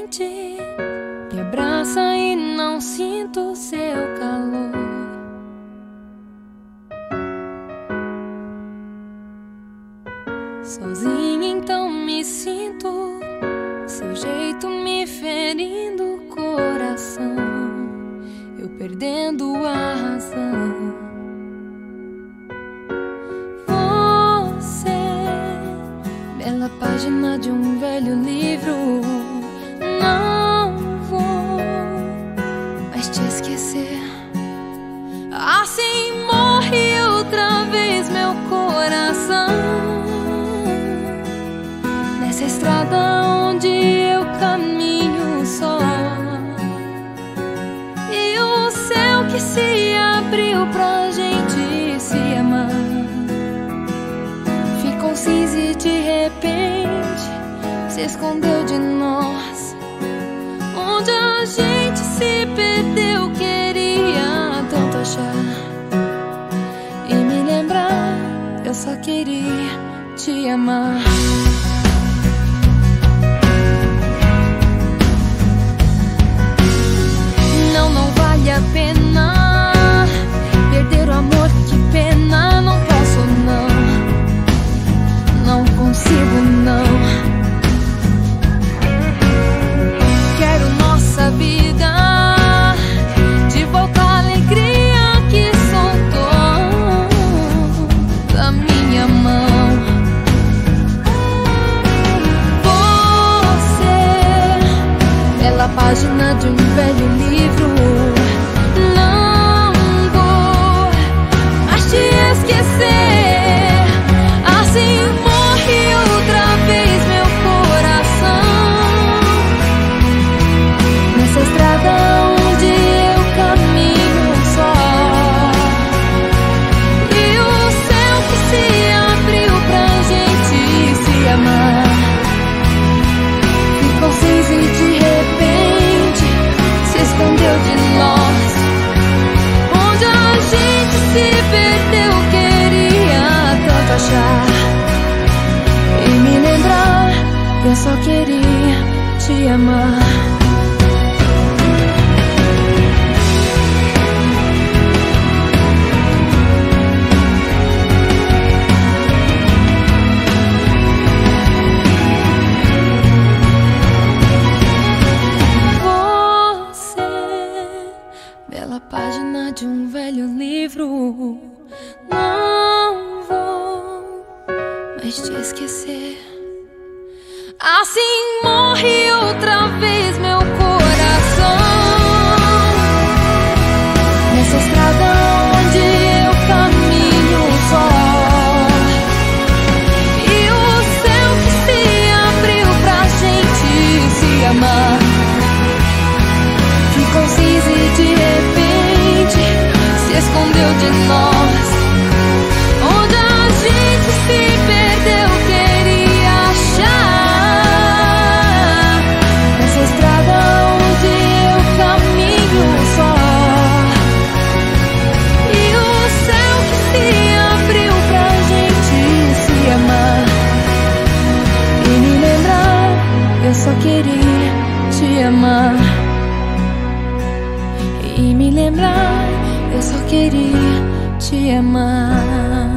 quente, me abraça e não sinto seu calor. Sozinha então me sinto, seu jeito me ferindo o coração, eu perdendo a razão. Bela página de um velho livro, não vou mais te esquecer. Assim morre outra vez meu coração, nessa estrada onde eu caminho só, e o céu que se abriu pra gente se amar ficou cinza e de repente se escondeu de nós. Onde a gente se perdeu, queria tanto achar e me lembrar, eu só queria te amar. Não vale a pena perder o amor, que pena, não posso não consigo não. Quero nossa vida de volta à alegria que soltou da minha mão. Você, bela página de um velho livro, não vou mais te esquecer. Assim morre outra vez meu coração, nessa estrada onde eu caminho só, e o céu que se abriu pra gente se amar ficou cinza e de repente se escondeu de nós. Onde a gente se perdeu, queria tanto achar e me lembrar, eu só queria te amar. Bela página de um velho livro, não vou mais te esquecer. Assim morre outra vez meu coração, nessa estrada onde eu caminho só, e o céu que se abriu pra gente se amar ficou cinza e de repente se escondeu de nós. Onde a gente se perdeu, queria achar, nessa estrada onde eu caminho só, e o céu que se abriu pra gente se amar e me lembrar, eu só queria te amar. E me lembrar, eu só queria te amar.